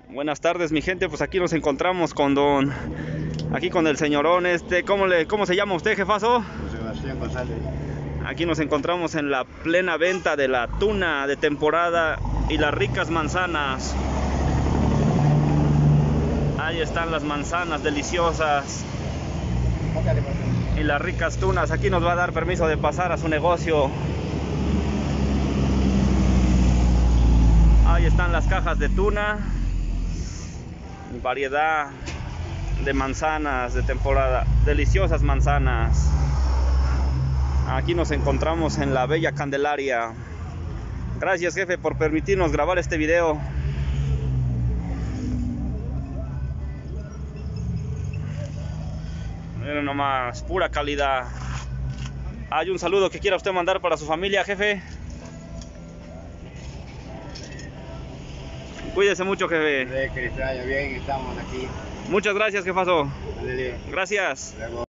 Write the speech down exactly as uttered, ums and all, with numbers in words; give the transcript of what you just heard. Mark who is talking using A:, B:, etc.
A: Buenas tardes, mi gente. Pues aquí nos encontramos con don, aquí con el señorón este, ¿cómo le, cómo se llama usted, jefazo?
B: Sebastián González.
A: Aquí nos encontramos en la plena venta de la tuna de temporada y las ricas manzanas. Ahí están las manzanas deliciosas y las ricas tunas. Aquí nos va a dar permiso de pasar a su negocio. Ahí están las cajas de tuna, variedad de manzanas de temporada, deliciosas manzanas. Aquí nos encontramos en la bella Candelaria. Gracias, jefe, por permitirnos grabar este video. Miren nomás, pura calidad. Hay un saludo que quiera usted mandar para su familia, jefe. Cuídese mucho, jefe.
B: Que les vaya bien, estamos aquí.
A: Muchas gracias, jefazo.
B: Ándale.
A: Gracias.
B: Luego.